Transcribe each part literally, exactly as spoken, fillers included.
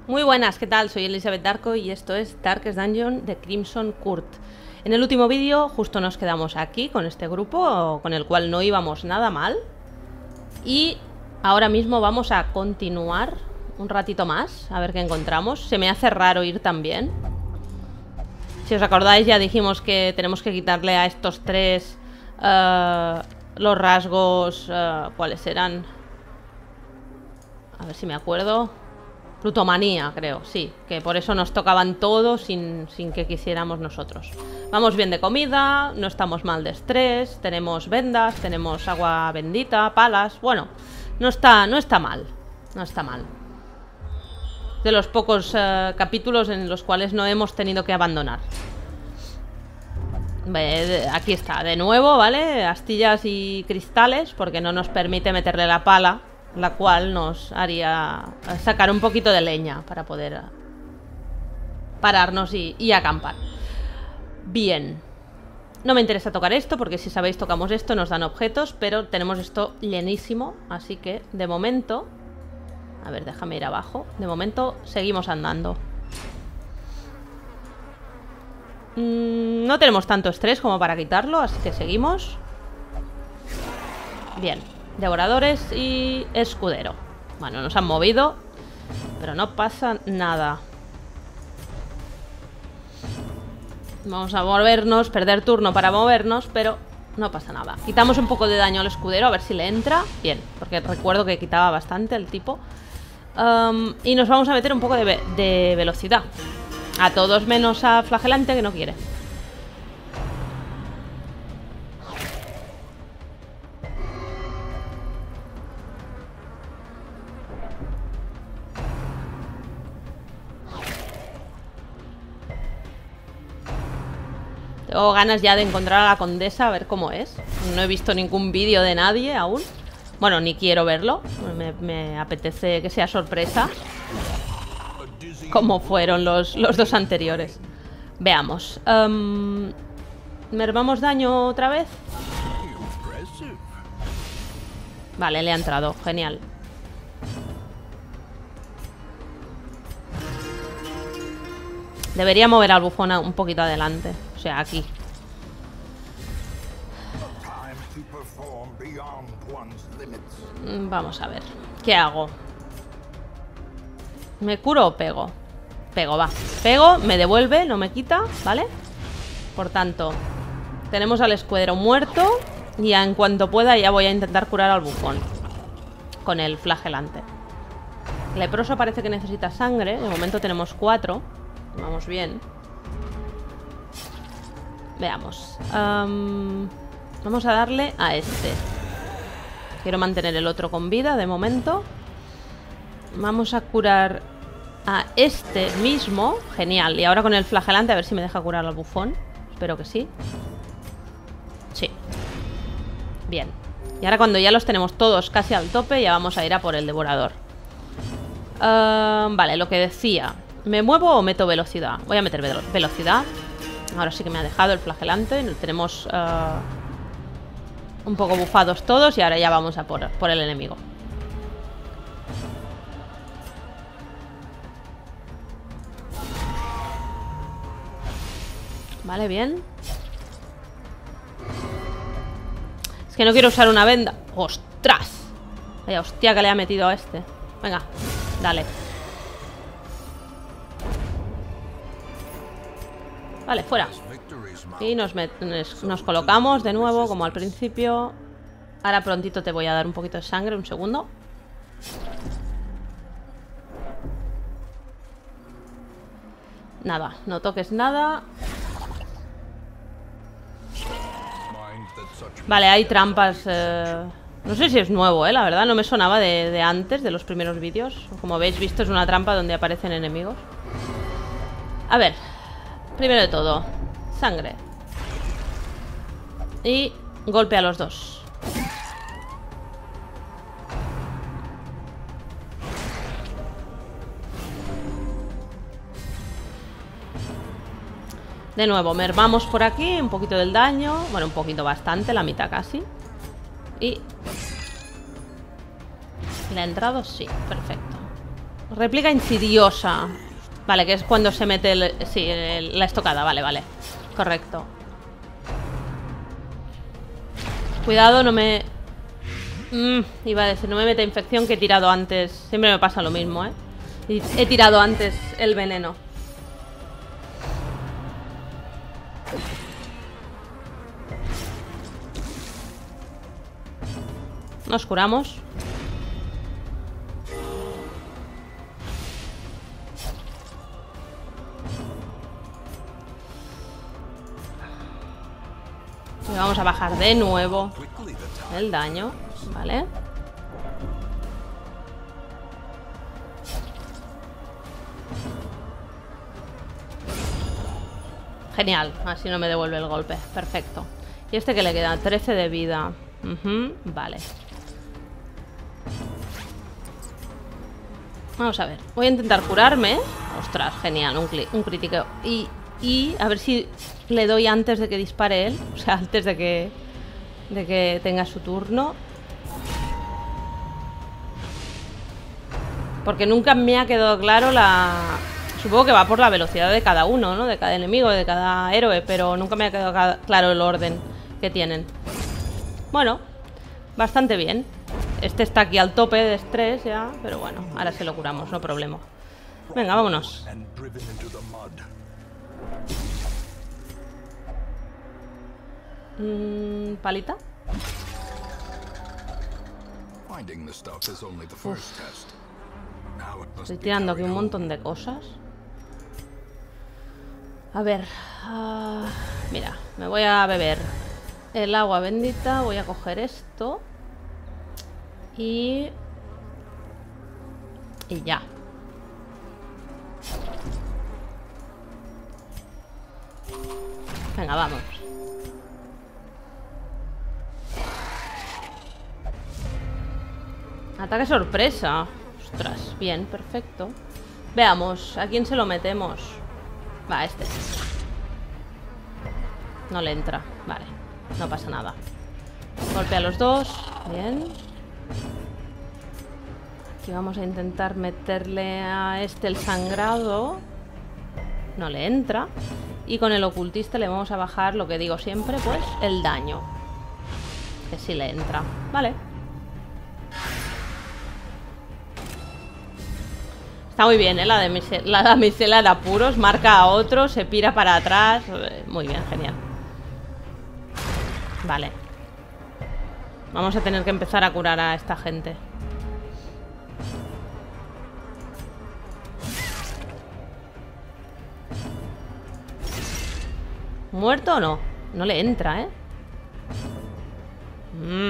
Muy buenas, ¿qué tal? Soy Elizabeth Darko y esto es Darkest Dungeon de Crimson Court. En el último vídeo justo nos quedamos aquí con este grupo, con el cual no íbamos nada mal. Y ahora mismo vamos a continuar un ratito más, a ver qué encontramos. Se me hace raro ir también. Si os acordáis, ya dijimos que tenemos que quitarle a estos tres uh, los rasgos... Uh, ¿Cuáles eran? A ver si me acuerdo. Plutomanía, creo, sí. Que por eso nos tocaban todos sin, sin que quisiéramos nosotros. Vamos bien de comida, no estamos mal de estrés, tenemos vendas, tenemos agua bendita, palas. Bueno, no está, no está mal. No está mal. De los pocos uh, capítulos en los cuales no hemos tenido que abandonar. Aquí está, de nuevo, ¿vale? Astillas y cristales, porque no nos permite meterle la pala, la cual nos haría sacar un poquito de leña para poder pararnos y, y acampar. Bien. No me interesa tocar esto, porque si sabéis tocamos esto, nos dan objetos, pero tenemos esto llenísimo, así que de momento... A ver, déjame ir abajo. De momento seguimos andando. Mm, no tenemos tanto estrés como para quitarlo, así que seguimos. Bien. Devoradores y escudero. Bueno, nos han movido, pero no pasa nada. Vamos a movernos, perder turno para movernos, pero no pasa nada. Quitamos un poco de daño al escudero, a ver si le entra. Bien, porque recuerdo que quitaba bastante el tipo. um, Y nos vamos a meter un poco de, ve de velocidad. A todos menos a Flagelante, que no quiere. Tengo ganas ya de encontrar a la condesa, a ver cómo es. No he visto ningún vídeo de nadie aún. Bueno, ni quiero verlo. Me, me apetece que sea sorpresa, como fueron los, los dos anteriores. Veamos. um, ¿Mermamos daño otra vez? Vale, le ha entrado, genial. Debería mover al bufón un poquito adelante. O sea, aquí. Vamos a ver. ¿Qué hago? ¿Me curo o pego? Pego, va. Pego, me devuelve, no me quita, ¿vale? Por tanto, tenemos al escudero muerto. Y en cuanto pueda ya voy a intentar curar al bufón con el flagelante. Leproso parece que necesita sangre. De momento tenemos cuatro. Vamos bien. Veamos. um, Vamos a darle a este. Quiero mantener el otro con vida de momento. Vamos a curar a este mismo. Genial. Y ahora con el flagelante a ver si me deja curar al bufón. Espero que sí. Sí. Bien. Y ahora cuando ya los tenemos todos casi al tope, ya vamos a ir a por el devorador. uh, Vale, lo que decía. ¿Me muevo o meto velocidad? Voy a meter ve velocidad. Ahora sí que me ha dejado el flagelante. Tenemos uh, un poco bufados todos. Y ahora ya vamos a por, por el enemigo. Vale, bien. Es que no quiero usar una venda. ¡Ostras! Vaya hostia que le ha metido a este. Venga, dale. Vale, fuera. Y nos, nos, nos colocamos de nuevo, como al principio. Ahora prontito te voy a dar un poquito de sangre. Un segundo. Nada, no toques nada. Vale, hay trampas. eh... No sé si es nuevo, eh, la verdad. No me sonaba de, de antes, de los primeros vídeos. Como habéis visto, es una trampa donde aparecen enemigos. A ver. Primero de todo, sangre. Y golpe a los dos. De nuevo, mermamos por aquí un poquito del daño. Bueno, un poquito bastante, la mitad casi. Y... ¿le ha entrado? Sí, perfecto. Réplica insidiosa. Vale, que es cuando se mete el, sí, el, la estocada. Vale, vale. Correcto. Cuidado, no me... Mm, iba a decir, no me meta infección, que he tirado antes. Siempre me pasa lo mismo, ¿eh? Y he tirado antes el veneno. Nos curamos. Y vamos a bajar de nuevo el daño, ¿vale? Genial, así no me devuelve el golpe. Perfecto. ¿Y este que le queda? trece de vida. Uh-huh, vale. Vamos a ver. Voy a intentar curarme. Ostras, genial, un, un crítico. Y, y a ver si le doy antes de que dispare él. O sea, antes de que, de que tenga su turno. Porque nunca me ha quedado claro la... Supongo que va por la velocidad de cada uno, ¿no? De cada enemigo, de cada héroe. Pero nunca me ha quedado claro el orden que tienen. Bueno, bastante bien. Este está aquí al tope de estrés ya. Pero bueno, ahora se lo curamos, no problema. Venga, vámonos. Mm, ¿palita? Uf. Estoy tirando aquí un montón de cosas. A ver, uh, mira, me voy a beber el agua bendita. Voy a coger esto. Y... Y ya. Venga, vamos. Ataque sorpresa. Ostras, bien, perfecto. Veamos, ¿a quién se lo metemos? Va, este. No le entra, vale. No pasa nada. Golpea a los dos, bien. Aquí vamos a intentar meterle a este el sangrado. No le entra. Y con el ocultista le vamos a bajar, lo que digo siempre, pues, el daño. Que sí le entra, vale. Está muy bien, ¿eh? La, de la damisela de apuros. Marca a otro, se pira para atrás. Muy bien, genial. Vale. Vamos a tener que empezar a curar a esta gente. ¿Muerto o no? No le entra, ¿eh? Mm.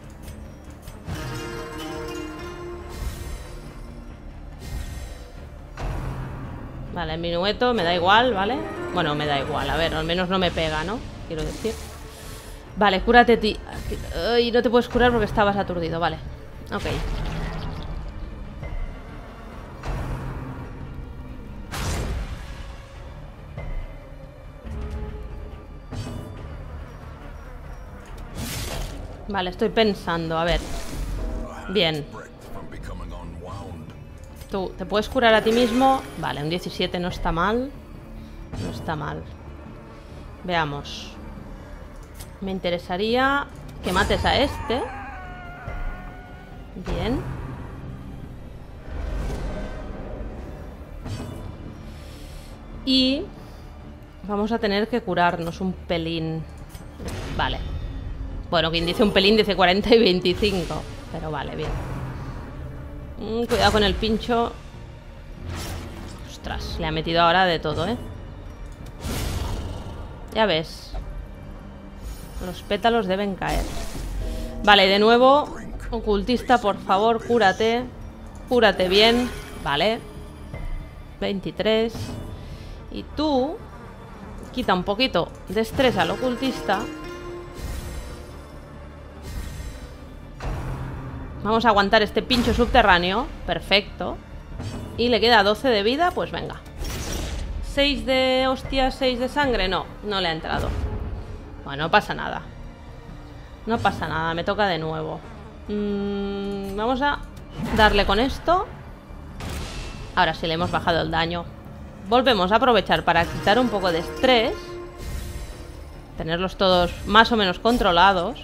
Vale, el minueto me da igual, ¿vale? Bueno, me da igual, a ver, al menos no me pega, ¿no? Quiero decir. Vale, cúrate ti. Ay, no te puedes curar porque estabas aturdido, vale. Ok. Vale, estoy pensando, a ver. Bien. Tú, ¿te puedes curar a ti mismo? Vale, un diecisiete no está mal. No está mal. Veamos. Me interesaría que mates a este. Bien. Y vamos a tener que curarnos un pelín. Vale. Bueno, quien dice un pelín dice cuarenta y veinticinco. Pero vale, bien. Mm, cuidado con el pincho. Ostras, le ha metido ahora de todo, ¿eh? Ya ves. Los pétalos deben caer. Vale, de nuevo. Ocultista, por favor, cúrate. Cúrate bien. Vale. veintitrés. Y tú quita un poquito de estrés al ocultista. Vamos a aguantar este pincho subterráneo. Perfecto. Y le queda doce de vida, pues venga. seis de hostias, seis de sangre. No, no le ha entrado. Bueno, no pasa nada. No pasa nada, me toca de nuevo. mm, Vamos a darle con esto. Ahora sí le hemos bajado el daño. Volvemos a aprovechar para quitar un poco de estrés. Tenerlos todos más o menos controlados.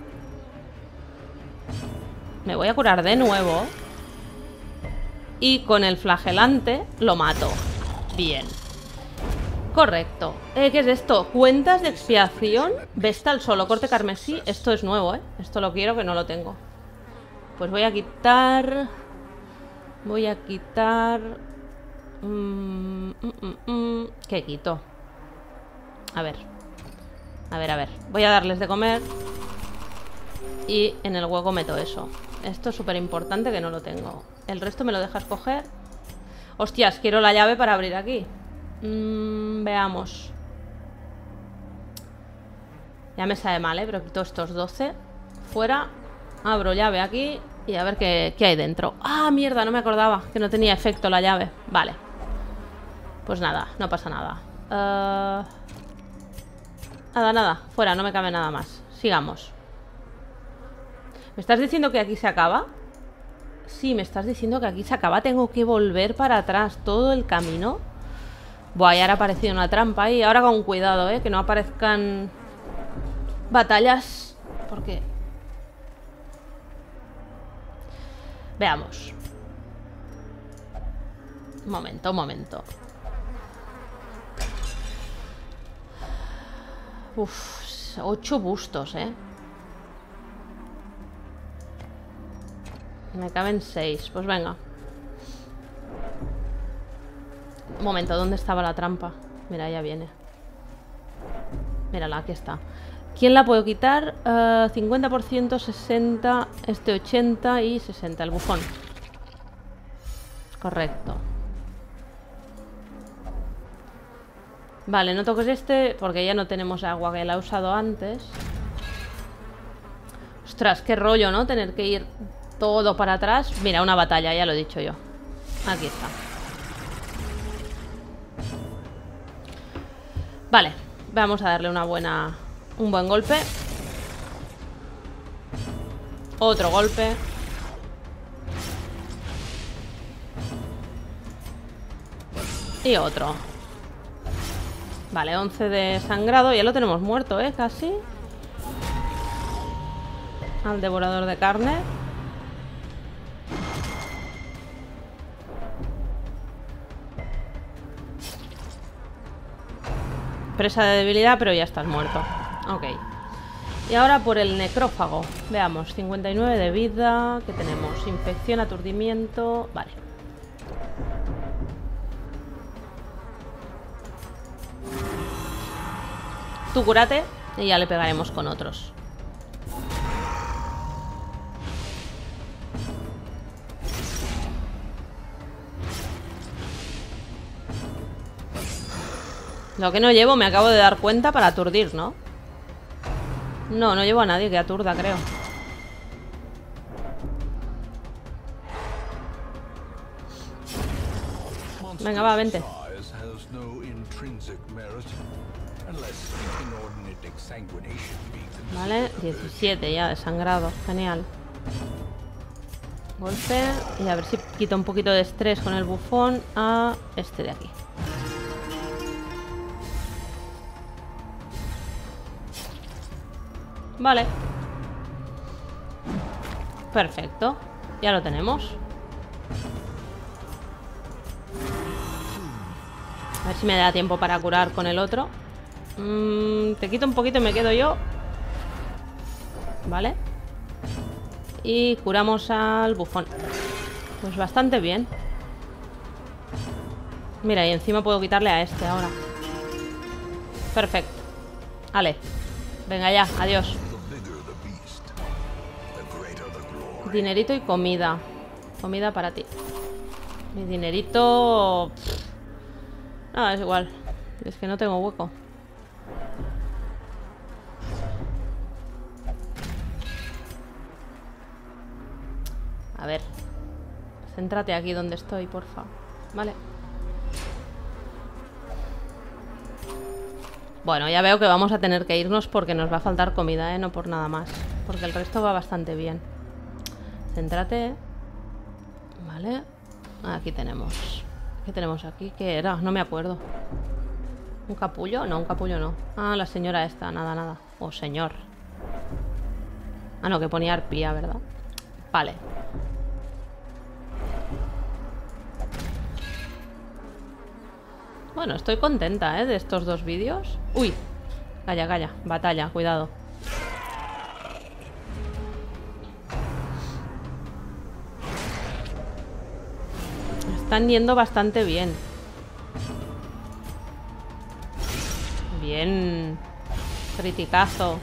Me voy a curar de nuevo. Y con el flagelante lo mato. Bien. Correcto. Eh, ¿Qué es esto? Cuentas de expiación. Vestal solo, corte carmesí. Esto es nuevo, ¿eh? Esto lo quiero, que no lo tengo. Pues voy a quitar... Voy a quitar... Mm, mm, mm, mm. ¿Qué quito? A ver. A ver, a ver. Voy a darles de comer. Y en el hueco meto eso. Esto es súper importante que no lo tengo. El resto me lo dejas coger. Hostias, quiero la llave para abrir aquí. Mm, veamos. Ya me sabe mal, ¿eh? Pero quito estos doce. Fuera. Abro llave aquí. Y a ver qué, qué hay dentro. ¡Ah, mierda! No me acordaba que no tenía efecto la llave. Vale. Pues nada, no pasa nada. Uh... Nada, nada. Fuera, no me cabe nada más. Sigamos. ¿Me estás diciendo que aquí se acaba? Sí, me estás diciendo que aquí se acaba. Tengo que volver para atrás todo el camino. Buah, y ahora ha aparecido una trampa ahí. Ahora con cuidado, ¿eh? Que no aparezcan batallas. Porque... Veamos. Un momento, un momento. Uf, ocho bustos, ¿eh? Me caben seis. Pues venga. Un momento, ¿dónde estaba la trampa? Mira, ya viene. Mírala, aquí está. ¿Quién la puedo quitar? Uh, cincuenta por ciento, sesenta, este ochenta y sesenta. El bufón. Correcto. Vale, no toques este porque ya no tenemos agua, que la he usado antes. Ostras, qué rollo, ¿no? Tener que ir todo para atrás. Mira, una batalla, ya lo he dicho yo. Aquí está. Vale, vamos a darle una buena... Un buen golpe. Otro golpe. Y otro. Vale, once de sangrado. Ya lo tenemos muerto, ¿eh? Casi. Al devorador de carne. Presa de debilidad, pero ya estás muerto. Ok. Y ahora por el necrófago. Veamos, cincuenta y nueve de vida. ¿Qué tenemos? Infección, aturdimiento. Vale. Tú cúrate y ya le pegaremos con otros. Lo que no llevo, me acabo de dar cuenta, para aturdir, ¿no? No, no llevo a nadie que aturda, creo. Venga, va, vente. Vale, diecisiete ya de sangrado. Genial. Golpe. Y a ver si quita un poquito de estrés con el bufón a este de aquí. Vale. Perfecto. Ya lo tenemos. A ver si me da tiempo para curar con el otro. Mm, te quito un poquito y me quedo yo. Vale. Y curamos al bufón. Pues bastante bien. Mira, y encima puedo quitarle a este ahora. Perfecto. Vale. Venga ya, adiós. Dinerito y comida. Comida para ti. Mi dinerito... No, es igual. Es que no tengo hueco. A ver. Céntrate aquí donde estoy, porfa. Vale. Bueno, ya veo que vamos a tener que irnos porque nos va a faltar comida, ¿eh? No por nada más. Porque el resto va bastante bien. Céntrate. Vale. Aquí tenemos. ¿Qué tenemos aquí? ¿Qué era? No me acuerdo. ¿Un capullo? No, un capullo no. Ah, la señora esta. Nada, nada. O señor. Ah, no, que ponía arpía, ¿verdad? Vale. Bueno, estoy contenta, ¿eh? De estos dos vídeos. Uy. Calla, calla. Batalla, cuidado. Están yendo bastante bien. Bien. Criticazo.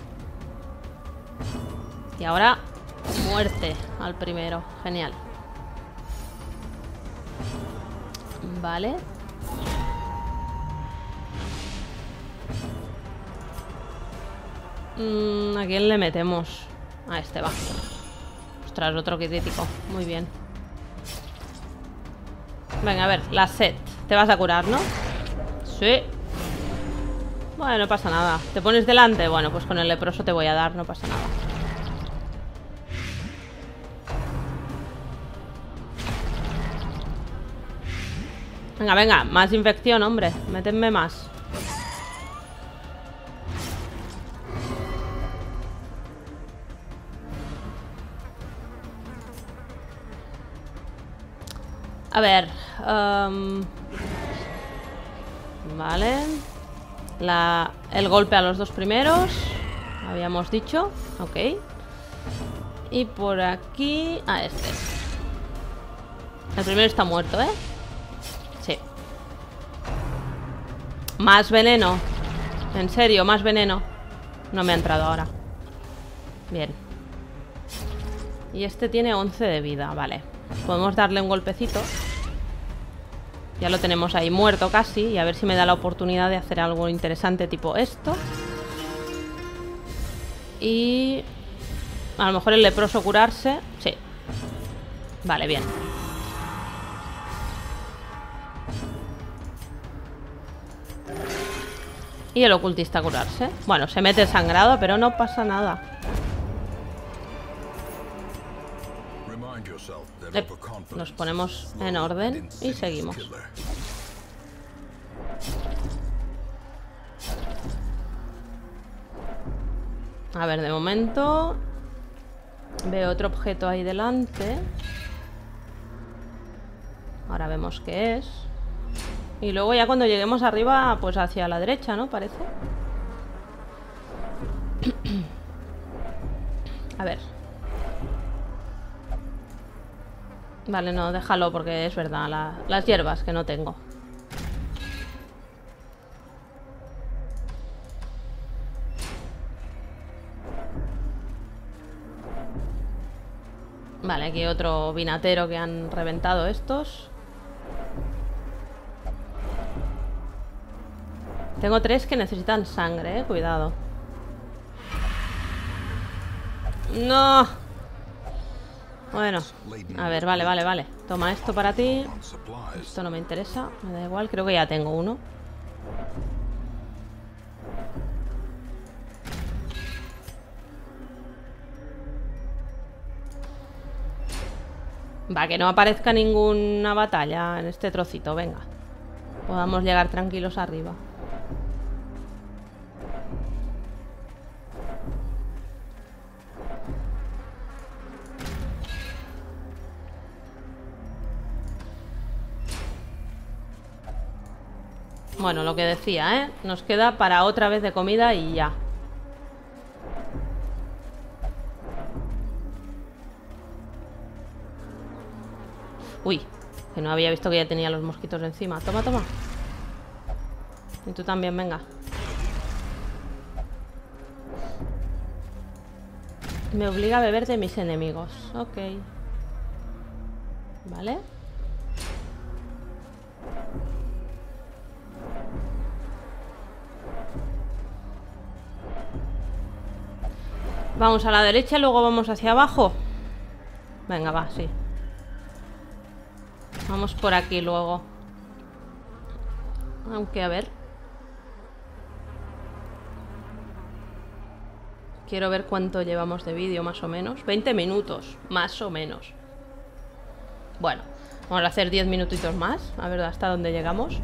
Y ahora muerte al primero. Genial. Vale. Mm, ¿a quién le metemos? A este va. Ostras, otro crítico. Muy bien. Venga, a ver, la set. Te vas a curar, ¿no? Sí. Bueno, no pasa nada. ¿Te pones delante? Bueno, pues con el leproso te voy a dar. No pasa nada. Venga, venga. Más infección, hombre. Métenme más. A ver. Um, vale. La, el golpe a los dos primeros. Habíamos dicho. Ok. Y por aquí... Ah, este. El primero está muerto, ¿eh? Sí. Más veneno. En serio, más veneno. No me ha entrado ahora. Bien. Y este tiene once de vida, vale. Podemos darle un golpecito. Ya lo tenemos ahí muerto casi. Y a ver si me da la oportunidad de hacer algo interesante tipo esto. Y... a lo mejor el leproso curarse. Sí. Vale, bien. Y el ocultista curarse. Bueno, se mete sangrado, pero no pasa nada. Eh, nos ponemos en orden y seguimos. A ver, de momento veo otro objeto ahí delante. Ahora vemos qué es. Y luego ya cuando lleguemos arriba, pues hacia la derecha, ¿no? Parece. A ver. Vale, no, déjalo porque es verdad. La, las hierbas que no tengo. Vale, aquí otro vinatero que han reventado estos. Tengo tres que necesitan sangre, eh. Cuidado. No. Bueno, a ver, vale, vale, vale. Toma esto para ti. Esto no me interesa, me da igual, creo que ya tengo uno. Va, que no aparezca ninguna batalla en este trocito, venga. Podamos llegar tranquilos arriba. Bueno, lo que decía, ¿eh? Nos queda para otra vez de comida y ya. Uy, que no había visto que ya tenía los mosquitos encima. Toma, toma. Y tú también, venga. Me obliga a beber de mis enemigos. Ok. Vale. Vamos a la derecha y luego vamos hacia abajo. Venga, va, sí. Vamos por aquí luego. Aunque, a ver. Quiero ver cuánto llevamos de vídeo, más o menos. veinte minutos, más o menos. Bueno, Vamos a hacer diez minutitos más. A ver hasta dónde llegamos.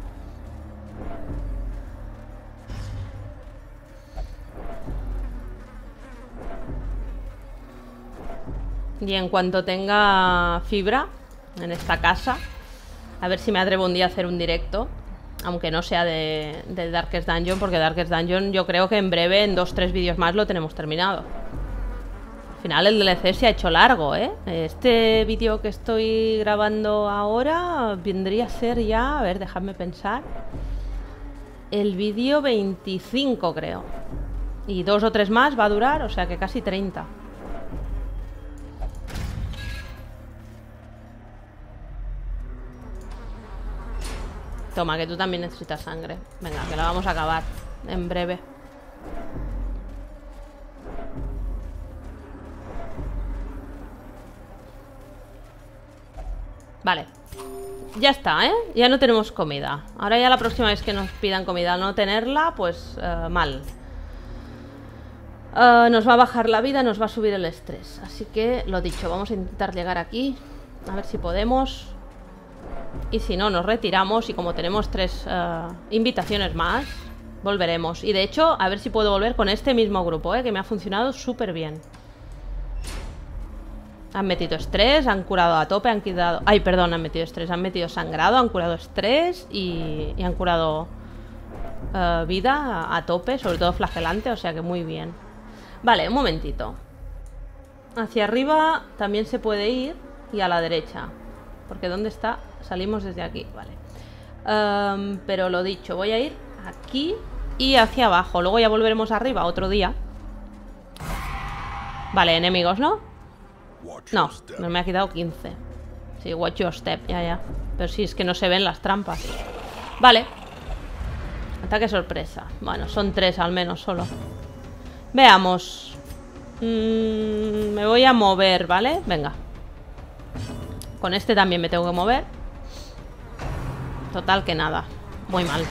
Y en cuanto tenga fibra en esta casa, a ver si me atrevo un día a hacer un directo. Aunque no sea de, de Darkest Dungeon, porque Darkest Dungeon yo creo que en breve, en dos tres vídeos más, lo tenemos terminado. Al final el D L C se ha hecho largo, ¿eh? Este vídeo que estoy grabando ahora vendría a ser ya... A ver, dejadme pensar. El vídeo veinticinco, creo. Y dos o tres más va a durar, o sea que casi treinta. Toma, que tú también necesitas sangre. Venga, que la vamos a acabar en breve. Vale. Ya está, ¿eh? Ya no tenemos comida. Ahora ya la próxima vez que nos pidan comida al no tenerla, pues uh, mal. Uh, nos va a bajar la vida, nos va a subir el estrés. Así que, lo dicho, vamos a intentar llegar aquí. A ver si podemos. Y si no, nos retiramos. Y como tenemos tres uh, invitaciones más, volveremos. Y de hecho, a ver si puedo volver con este mismo grupo, ¿eh? Que me ha funcionado súper bien. Han metido estrés, han curado a tope, han quitado... Ay, perdón, han metido estrés, han metido sangrado, han curado estrés y, y han curado uh, vida a, a tope, sobre todo flagelante, o sea que muy bien. Vale, un momentito. Hacia arriba también se puede ir y a la derecha. Porque ¿dónde está? Salimos desde aquí, vale. Um, pero lo dicho, voy a ir aquí y hacia abajo. Luego ya volveremos arriba otro día. Vale, enemigos, ¿no? No, no me ha quitado quince. Sí, watch your step, ya, ya. Pero sí, es que no se ven las trampas. Vale. Ataque sorpresa. Bueno, son tres al menos solo. Veamos. mm, Me voy a mover, ¿vale? Venga. Con este también me tengo que mover. Total que nada. Muy mal.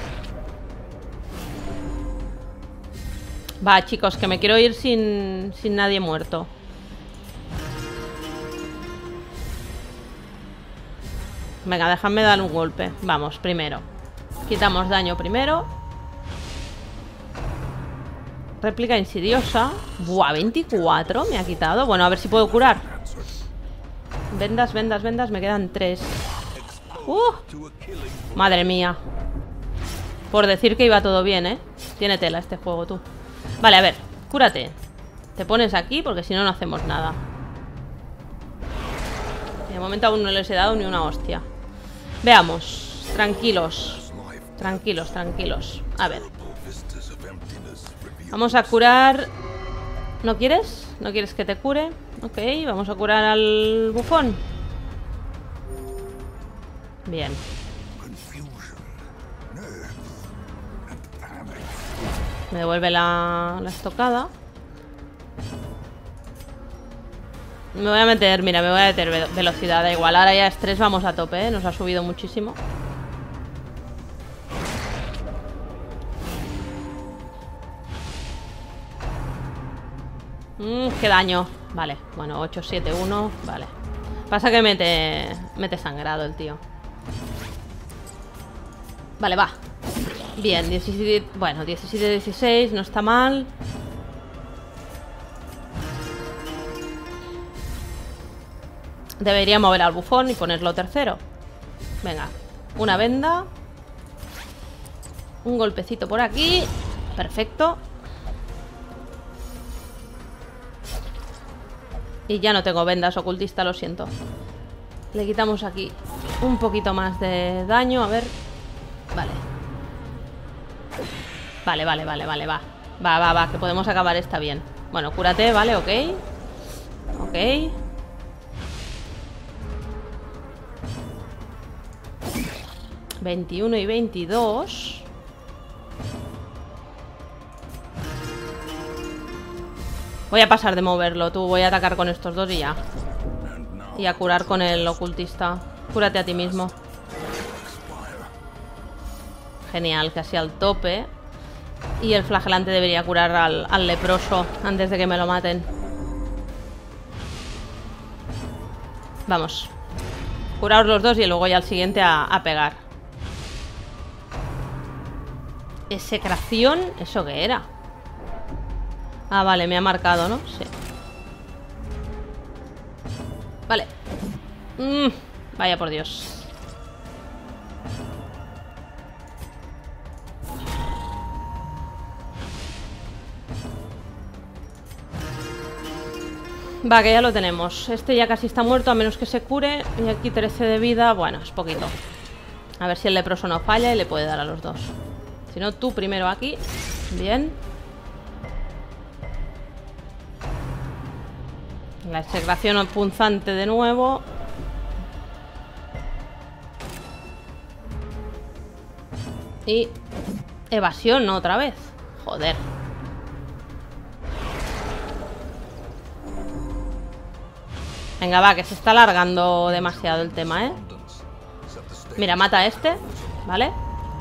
Va, chicos, que me quiero ir sin, sin nadie muerto. Venga, déjame dar un golpe. Vamos, primero. Quitamos daño primero. Réplica insidiosa. Buah, veinticuatro me ha quitado. Bueno, a ver si puedo curar. Vendas, vendas, vendas. Me quedan tres. Uh, madre mía. Por decir que iba todo bien, ¿eh? Tiene tela este juego, tú. Vale, a ver, cúrate. Te pones aquí porque si no, no hacemos nada. De momento aún no les he dado ni una hostia. Veamos. Tranquilos. Tranquilos, tranquilos. A ver. Vamos a curar... ¿No quieres? ¿No quieres que te cure? Ok, vamos a curar al bufón. Bien. Me devuelve la, la estocada. Me voy a meter, mira, me voy a meter ve velocidad, da igual. Ahora ya estrés vamos a tope, ¿eh? Nos ha subido muchísimo. Mmm, qué daño. Vale, bueno, ocho, siete, uno. Vale. Pasa que mete, mete sangrado el tío. Vale, va. Bien, diecisiete, bueno, diecisiete, dieciséis, no está mal. Debería mover al bufón y ponerlo tercero. Venga, una venda. Un golpecito por aquí. Perfecto. Y ya no tengo vendas, ocultista, lo siento. Le quitamos aquí un poquito más de daño, a ver. Vale. Vale, vale, vale, vale, va. Va, va, va, que podemos acabar esta bien. Bueno, cúrate, vale, ok. Ok. veintiuno y veintidós. Voy a pasar de moverlo, tú. Voy a atacar con estos dos y ya. Y a curar con el ocultista. Cúrate a ti mismo. Genial, casi al tope. Y el flagelante debería curar al, al leproso antes de que me lo maten. Vamos. Curaos los dos y luego ya al siguiente a, a pegar. Execración, ¿eso qué era? Ah, vale, me ha marcado, ¿no? Sí. Vale. Mm, vaya por Dios. Va, que ya lo tenemos. Este ya casi está muerto, a menos que se cure. Y aquí trece de vida. Bueno, es poquito. A ver si el leproso no falla y le puede dar a los dos. Si no, tú primero aquí. Bien. La execración punzante de nuevo. Y evasión, ¿no? Otra vez. Joder. Venga, va, que se está alargando demasiado el tema, ¿eh? Mira, mata a este, ¿vale?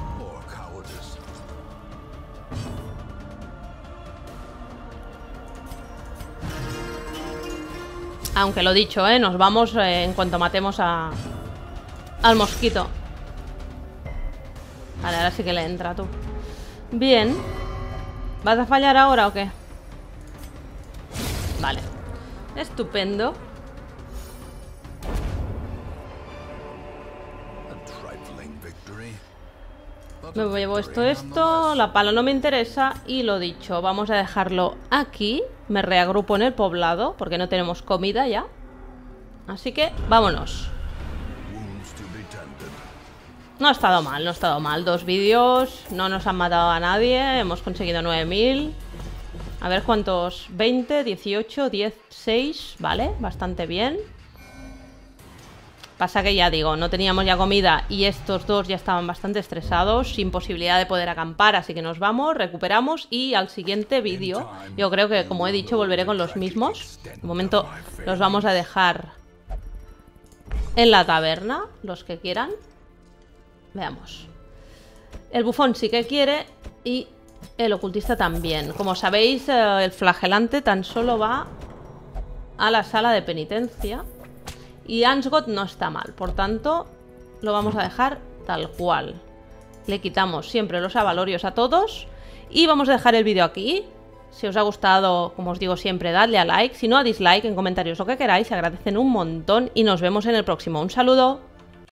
Aunque lo dicho, ¿eh? Nos vamos eh, en cuanto matemos a... al mosquito. Vale, ahora sí que le entra, tú. Bien. ¿Vas a fallar ahora o qué? Vale. Estupendo. Me llevo esto, esto. La pala no me interesa. Y lo dicho, vamos a dejarlo aquí. Me reagrupo en el poblado porque no tenemos comida ya. Así que vámonos. No ha estado mal, no ha estado mal. Dos vídeos, no nos han matado a nadie. Hemos conseguido nueve mil. A ver cuántos. veinte, dieciocho, diez, seis. Vale, bastante bien. Pasa que ya digo, no teníamos ya comida y estos dos ya estaban bastante estresados, sin posibilidad de poder acampar, así que nos vamos, recuperamos y al siguiente vídeo, yo creo que como he dicho, volveré con los mismos. De momento los vamos a dejar en la taberna, los que quieran. Veamos. El bufón sí que quiere y el ocultista también. Como sabéis, el flagelante tan solo va a la sala de penitencia. Y Ansgot no está mal, por tanto, lo vamos a dejar tal cual. Le quitamos siempre los avalorios a todos. Y vamos a dejar el vídeo aquí. Si os ha gustado, como os digo siempre, dadle a like. Si no, a dislike, en comentarios lo que queráis, se agradecen un montón. Y nos vemos en el próximo. Un saludo.